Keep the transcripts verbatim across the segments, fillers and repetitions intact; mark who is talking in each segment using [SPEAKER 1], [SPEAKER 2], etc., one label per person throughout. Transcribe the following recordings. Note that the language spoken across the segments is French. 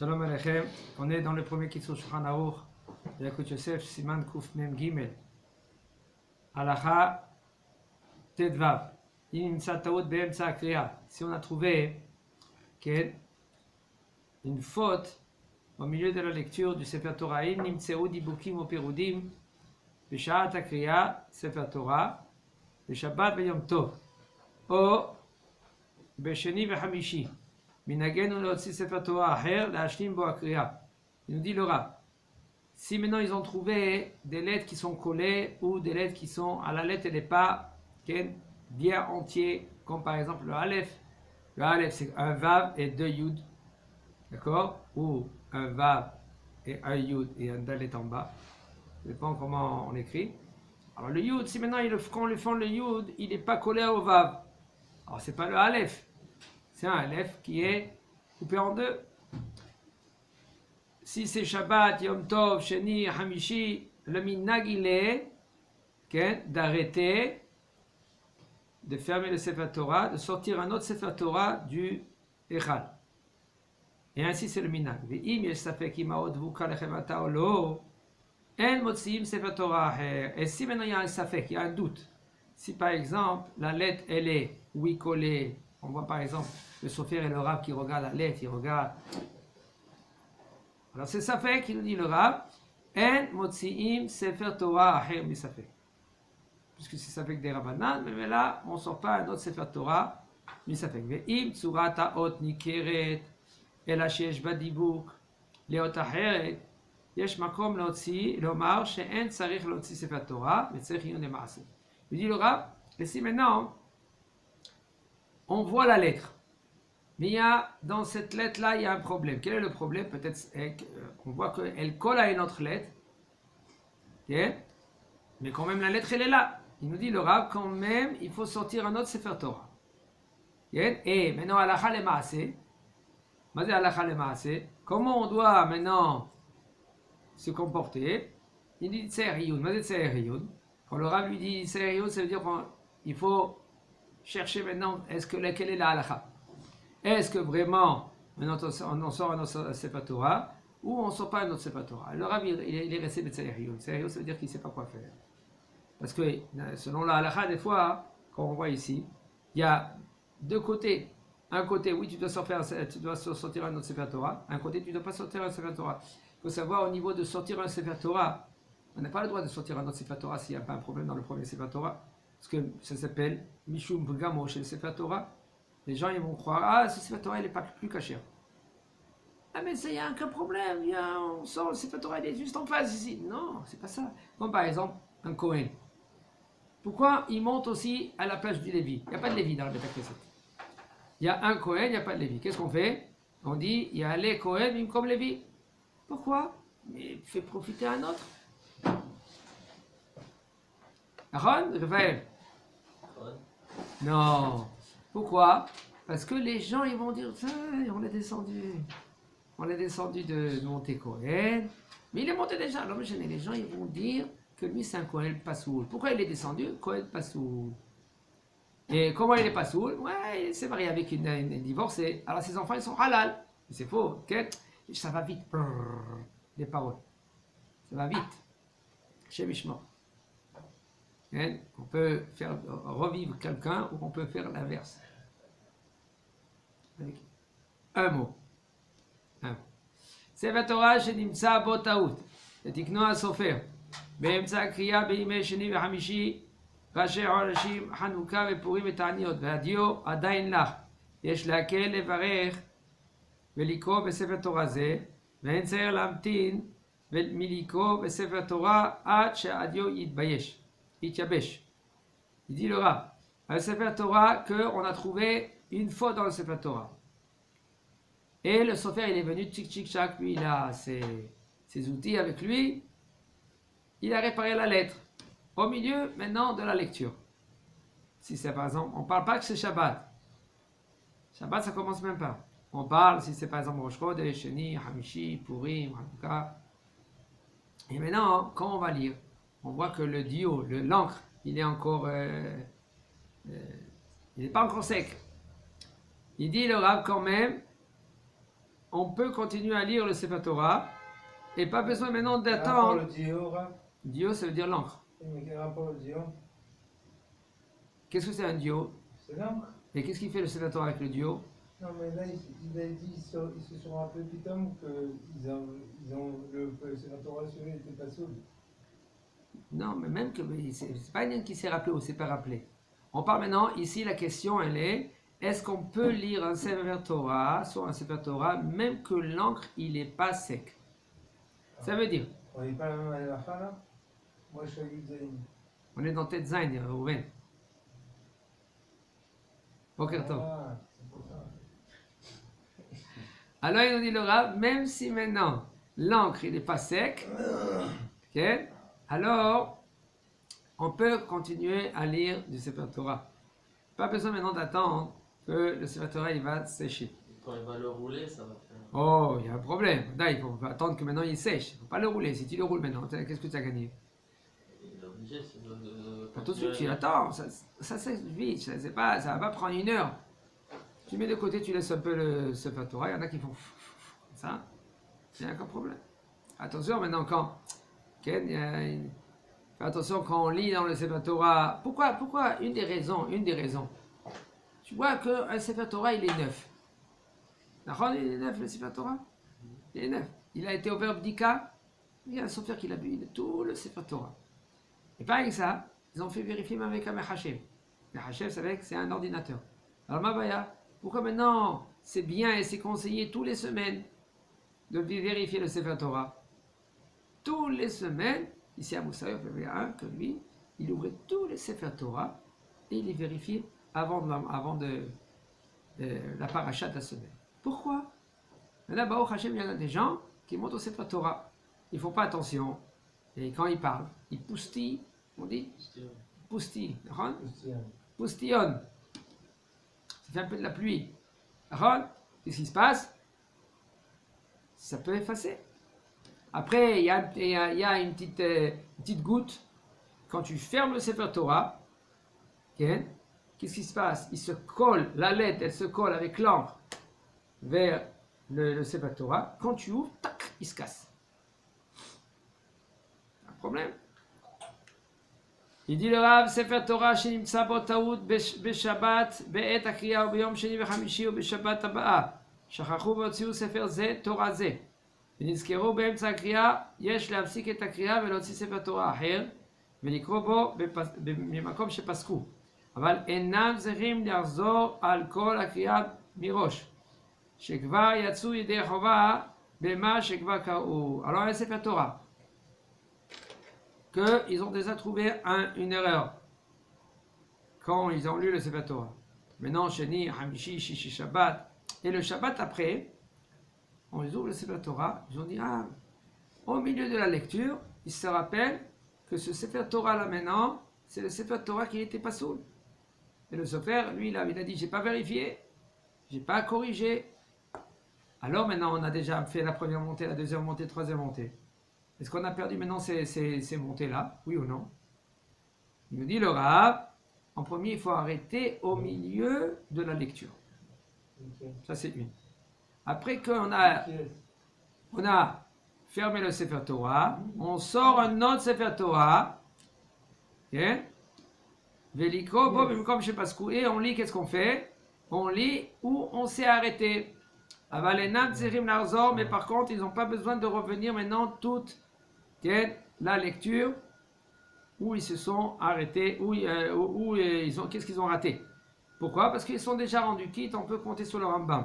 [SPEAKER 1] Shalom Aleichem, on est dans le premier Kitzur Shulchan Aruch de Yakut Yosef, Siman Kuf Mem Gimel, Halacha Tedvav, In Taout Be'emtza Kriya. Si on a trouvé une faute au milieu de la lecture du Sefer Torah, In Nimtseu Dibukim ou Perudim, B'Shat Kriya, Sefer Torah, B'Shabbat B'Yom Tov, ou B'Sheni V'Hamishi. Il nous dit le Rav, si maintenant ils ont trouvé des lettres qui sont collées ou des lettres qui sont à la lettre, elle n'est pas bien entier, comme par exemple le Aleph. Le Aleph c'est un Vav et deux Yud, d'accord? Ou un Vav et un Yud et un Dalet en bas, ça dépend comment on écrit. Alors le Yud, si maintenant il, quand on le fait le Yud, il n'est pas collé au Vav, alors c'est pas le Aleph. C'est un Aleph qui est coupé en deux. Si c'est Shabbat, Yom Tov, Sheni, Hamishi, le minhag il est d'arrêter, de fermer le Sefer Torah, de sortir un autre Sefer Torah du Echal. Et ainsi c'est le minhag. Et si maintenant il y a un safek, il y a un doute, si par exemple la lettre elle est oui collée, on voit par exemple le sofer et le Rav qui regardent la lettre, ils regardent. Alors c'est Safek qui nous dit le Rav, En motziim sefer Torah acher mi Safek. Puisque c'est Safek des Rabbanan, mais là on ne sort pas un autre sefer Torah mi Safek. Ve'im tzurat ha'ot nikeret, ela sheyesh badibuk, leot acheret, yesh makom leotzi, lomar she'en tzarich leotzi sefer Torah, ve'tzarich yun lema'aseh. Il dit le Rav, et si maintenant on voit la lettre, mais il y a, dans cette lettre-là, il y a un problème. Quel est le problème? Peut-être qu'on voit qu'elle colle à une autre lettre, okay? Mais quand même la lettre, elle est là. Il nous dit, le Rav, quand même, il faut sortir un autre Sefer Torah. Okay? Et maintenant, Halacha le Maaseh, Halacha le Maaseh, comment on doit maintenant se comporter? Il dit, Tseir Yud. Tseir Yud. Quand le Rav lui dit Tseir Yud, ça veut dire qu'il faut chercher maintenant, est-ce que quelle est la halakha? Est-ce que vraiment maintenant on en sort un autre Sefer Torah ou on ne sort pas un autre Sefer Torah? Le Rav il, il est resté Betzaïr Yud. Ça veut dire qu'il ne sait pas quoi faire. Parce que selon la halakha, des fois, quand on voit ici, il y a deux côtés. Un côté, oui, tu dois sortir, tu dois sortir un autre Sefer Torah. Un côté, tu ne dois pas sortir un Sefer Torah. Il faut savoir au niveau de sortir un Sefer Torah, on n'a pas le droit de sortir un autre Sefer Torah s'il n'y a pas un problème dans le premier Sefer Torah. Parce que ça s'appelle Mishum B'gamo chez le Sefer Torah. Les gens ils vont croire, ah, ce Sefer Torah il n'est pas plus caché. Ah, mais il y a un problème, il y a, on sort le Sefer Torah, il est juste en face ici. Non, c'est pas ça. Comme par exemple, un Kohen. Pourquoi il monte aussi à la place du Lévi? Il n'y a pas de Lévi dans la Beth Knesset. Il y a un Kohen, il n'y a pas de Lévi. Qu'est-ce qu'on fait? On dit, il y a les Kohen, comme Lévi. Pourquoi? Mais fait profiter un autre. Aaron, Raphaël? Non. Pourquoi? Parce que les gens ils vont dire, on est descendu, on est descendu de monter Kohen, mais il est monté déjà. Alors les gens ils vont dire que lui c'est un Kohen Pasoul. Pourquoi il est descendu? Kohen Pasoul. Et comment il est Pasoul? Ouais, il s'est marié avec une, une, une divorcée. Alors ses enfants ils sont halal. C'est faux, ok? Ça va vite. Les paroles. Ça va vite. Chez Mishma. On peut faire revivre quelqu'un ou on peut faire l'inverse. Avec un mot. Un mot. Sefer Torah שנמצא בו טעות, ותקנו הסופר, באמצע הקריאה בימי שני וחמישי, ראשי עונשים, חנוכה ופורים ותעניות, והדיו עדיין לך. יש להקל לברך ולקרוא בספר תורה זה, ואין צריך להמתין מלקרוא בספר תורה עד שהדיו יתבייש. Il dit le Rav, à le Sefer Torah, qu'on a trouvé une faute dans le Sefer Torah. Et le sofer, il est venu, tchic tchic tchac, lui, il a ses, ses outils avec lui, il a réparé la lettre. Au milieu, maintenant, de la lecture. Si c'est par exemple, on ne parle pas que c'est Shabbat. Shabbat, ça commence même pas. On parle, si c'est par exemple Rosh Chodesh, Sheni, Hamishi, Purim, Hanouka. Et maintenant, quand on va lire, on voit que le dio, l'encre, il est encore, euh, euh, il n'est pas encore sec. Il dit le Rav quand même, on peut continuer à lire le Sefer Torah et pas besoin maintenant
[SPEAKER 2] Quel rapport
[SPEAKER 1] d'attendre.
[SPEAKER 2] le dio, Rav?
[SPEAKER 1] Dio, ça veut dire l'encre.
[SPEAKER 2] Oui, mais quel rapport le dio?
[SPEAKER 1] Qu'est-ce que c'est un dio?
[SPEAKER 2] C'est l'encre.
[SPEAKER 1] Et qu'est-ce qu'il fait le Sefer Torah avec le dio?
[SPEAKER 2] Non, mais là, il, il a dit, ils se, ils se sont rappelés pitom qu'ils ont, ils ont le, le sénateur sur lui n'était pas saoul.
[SPEAKER 1] Non, mais même que c'est c'est pas une qui s'est rappelé ou s'est pas rappelé. On parle maintenant, ici la question elle est, est-ce qu'on peut lire un Sefer Torah sur un Sefer Torah même que l'encre il est pas sec? Ça veut dire,
[SPEAKER 2] On n'est pas la même à la fin là? Moi je suis à Yudzaïn.
[SPEAKER 1] on est dans Tête Zayn, Rouven. Boker Tov.
[SPEAKER 2] Ah, c'est pour ça.
[SPEAKER 1] Alors il nous dit le Rav, même si maintenant l'encre il n'est pas sec, ok, alors on peut continuer à lire du Sefer Torah. Pas besoin maintenant d'attendre que le Sefer Torah il va sécher.
[SPEAKER 3] Quand il va le rouler, ça va faire.
[SPEAKER 1] Oh, il y a un problème. Là, il faut attendre que maintenant il sèche. Il ne faut pas le rouler. Si tu le roules maintenant, qu'est-ce que tu as gagné?
[SPEAKER 3] Il est obligé de. de, de
[SPEAKER 1] Pas tout de suite, tu attends. Ça, ça sèche vite. Ça ne va pas prendre une heure. Tu mets de côté, tu laisses un peu le Sefer Torah. Il y en a qui font ça. Il n'y a aucun problème. Attention maintenant quand. Ken, il y a une- Fais attention quand on lit dans le Sefer Torah. Pourquoi, pourquoi une des raisons, une des raisons. Tu vois qu'un Sefer Torah, il est neuf. D'accord, il est neuf le Sefer Torah. Il est neuf. Il a été au verbe Dika. Il y a un sophère qui l'a vu. Il a tout le Sefer Torah. Et pareil que ça, ils ont fait vérifier même avec un Mechashem. Mechashem, c'est avec, c'est un ordinateur. Alors Mabaya, pourquoi maintenant c'est bien et c'est conseillé tous les semaines de vérifier le Sefer Torah? Tous les semaines, ici à Moussaï, il y avait un que lui, il ouvrait tous les Sefer Torah et il les vérifiait avant de, avant de, de la paracha de la semaine. Pourquoi? Là-bas, au Hachem, il y en a des gens qui montent au Sefer Torah. Ils ne font pas attention. Et quand ils parlent, ils poustillent. On dit poustillent. D'accord? Poustillonnent. Ça fait un peu de la pluie. D'accord? Qu'est-ce qui se passe? Ça peut effacer. Après, il y a, il y a- il y a une, petite, euh, une petite goutte. Quand tu fermes le Sefer Torah, ok, qu'est-ce qui se passe? Il se colle, la lettre, elle se colle avec l'encre vers le, le Sefer Torah. Quand tu ouvres, tac, il se casse. Un problème. Il dit le Rav, Sefer Torah, שנמצא בו טעות בשבת, בעת הקריאה וביום שני וחמישי ובשבת הבאה. שכחו והוציאו ספר זה, תורה זה. ונזכרו באמצע הקריאה, יש להפסיק את הקריאה ולהוציא ספר תורה אחר, ולקרוא בו בפס- במקום שפסקו. אבל אינם צריכים לחזור על כל הקריאה מראש, שכבר יצאו ידי חובה במה שכבר קראו. Alors un ספר תורה. Qu'ils ont déjà trouvé un, une erreur quand ils ont lu le Sefer Torah. Maintenant, Sheni, Hamishi, Shishi, Shabbat. Et le Shabbat après, on les ouvre le Sefer Torah, ils ont dit, ah, au milieu de la lecture, ils se rappellent que ce Sefer Torah là maintenant, c'est le Sefer Torah qui n'était pas sourd. Et le Sofer, lui, là, il a dit, j'ai pas vérifié, j'ai pas corrigé. Alors maintenant, on a déjà fait la première montée, la deuxième montée, la troisième montée. Est-ce qu'on a perdu maintenant ces, ces, ces montées-là? Oui ou non? Il nous dit le Rav, en premier, il faut arrêter au milieu de la lecture. Ça, c'est une. Après qu'on a, on a fermé le Sefer Torah, on sort un autre Sefer Torah, ok? Velikro, bon, mais comme je sais pas ce et on lit, qu'est-ce qu'on fait? On lit où on s'est arrêté. Avalenam Tzirim Narzor, mais par contre, ils n'ont pas besoin de revenir maintenant toute okay, la lecture où ils se sont arrêtés, où, euh, où, où euh, ils ont, qu'est-ce qu'ils ont raté? Pourquoi? Parce qu'ils sont déjà rendus quittes, on peut compter sur le Rambam.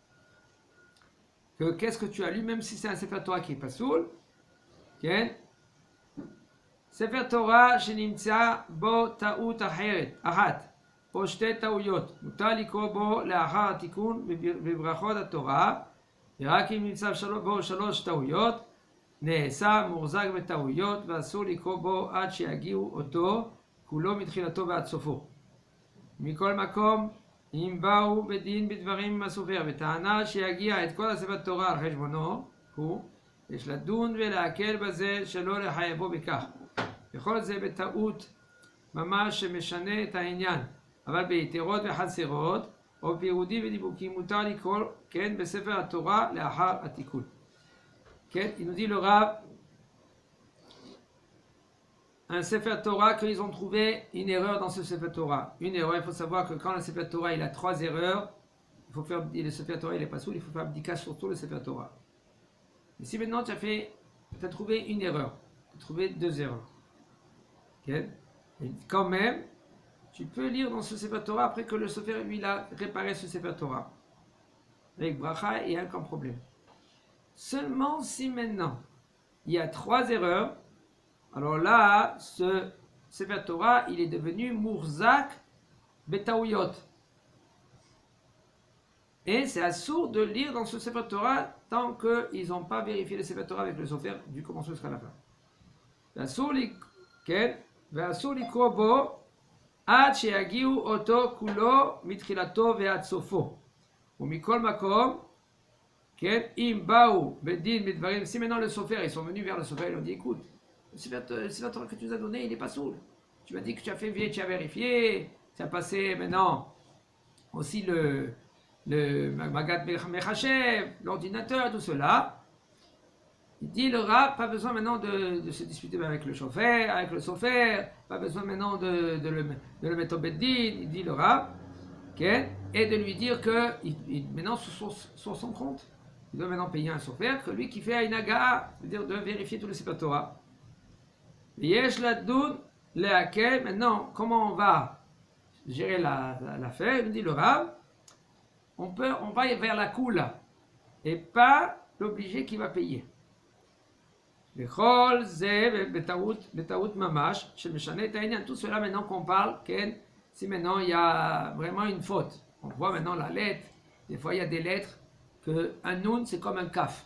[SPEAKER 1] Que qu'est-ce que tu as lu, même si c'est un Sefer Torah qui n'est pas soul, okay? Sefer Torah שנמצא בו טעות אחרת, אחת, או שתי טעויות, מותר לקרוא בו לאחר התיקון בברכות התורה, ורק אם נמצא בו שלוש טעויות, נעשה מוחזק בטעויות, ואסור לקרוא בו עד שיגיעו אותו, כולו מתחילתו ועד סופו. מכל מקום, אם באו בדין בדברים עם הסופר, וטענה שיגיע את כל הספר תורה על חשבונו, הוא, יש לדון ולהקל בזה שלא לחייבו בכך. וכל זה בטעות ממש שמשנה את העניין, אבל ביתרות וחסרות, או פירודים ודיבוקים מותר לקרוא, כן, בספר התורה לאחר התיקון. כן, il nous dit le Rav, un Sefer Torah qu'ils ont trouvé une erreur dans ce Sefer Torah. Une erreur, il faut savoir que quand le Sefer Torah il a trois erreurs, il faut faire, le Sefer Torah il est pas sourd, il faut faire abdika sur tout le Sefer Torah. Et si maintenant tu as fait, tu as trouvé une erreur, tu as trouvé deux erreurs, okay? Et quand même, tu peux lire dans ce Sefer Torah après que le Sefer lui il a réparé ce Sefer Torah. Avec bracha, il n'y a aucun problème. Seulement si maintenant il y a trois erreurs, alors là, ce Sefer Torah, il est devenu Mourzak Betaouyot. Et c'est assourd de lire dans ce Sefer Torah tant qu'ils n'ont pas vérifié le Sefer Torah avec le Sofer du commencement jusqu'à la fin. Assourd likro bo ad sheyagiu oto kulo mitchilato ve'ad sofo. Umikol makom, im baou bedin midvarim. Si maintenant le Sofer, ils sont venus vers le Sofer, ils ont dit écoute, le Sefer Torah que tu nous as donné, il n'est pas sourd. Tu m'as dit que tu as fait tu as vérifié, tu as passé maintenant aussi le, le Magat Mechashev, l'ordinateur, tout cela. Il dit le Rav, pas besoin maintenant de, de se disputer avec le chauffeur, avec le Sofer, pas besoin maintenant de, de, le, de le mettre au Beddin, il dit le Rav, okay, et de lui dire que il, il, maintenant sur, sur son compte, il doit maintenant payer un Sofer, que lui qui fait Aïnaga, c'est-à-dire de vérifier tout le Sefer Torah. Yesh Ladoun Leakel, maintenant, comment on va gérer l'affaire la, la, il nous dit le Rav, on, peut, on va vers la Kula, et pas l'obligé qui va payer. Tout cela maintenant qu'on parle, si maintenant il y a vraiment une faute, on voit maintenant la lettre, des fois il y a des lettres que un nun c'est comme un kaf.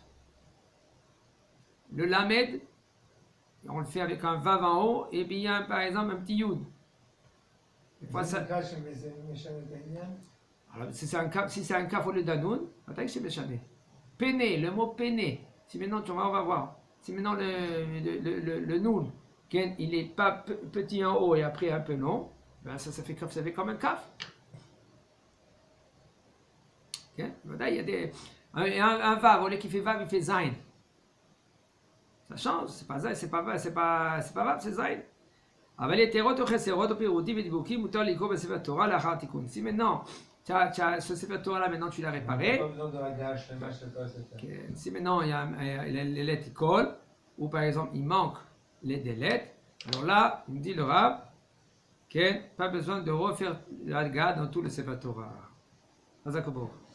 [SPEAKER 1] Le lamed, on le fait avec un vav en haut, et puis il y a par exemple un petit yud. Des fois ça. Alors, si c'est un kaf, si c'est un kaf au lieu d'un nun, attends c'est méchané. Péné, le mot péné, si maintenant tu vas, on va voir. Si maintenant le, le, le, le, le noun, il n'est pas petit en haut et après un peu long, ben ça, ça, fait, ça fait comme un kaf. Okay? Il y a des, un, un, un vav, au lieu qu'il fait vav, il fait zain. Ça change, c'est pas zain, c'est pas vav, c'est pas, c'est pas vav, c'est zain. Si maintenant, tu as, tu as ce Sefer Torah là, maintenant tu l'as réparé. Okay. Si maintenant il y a, les, les lettres collent, ou par exemple il manque les des lettres, alors là, il me dit le Rav, okay, pas besoin de refaire la garde dans tout le Sefer Torah.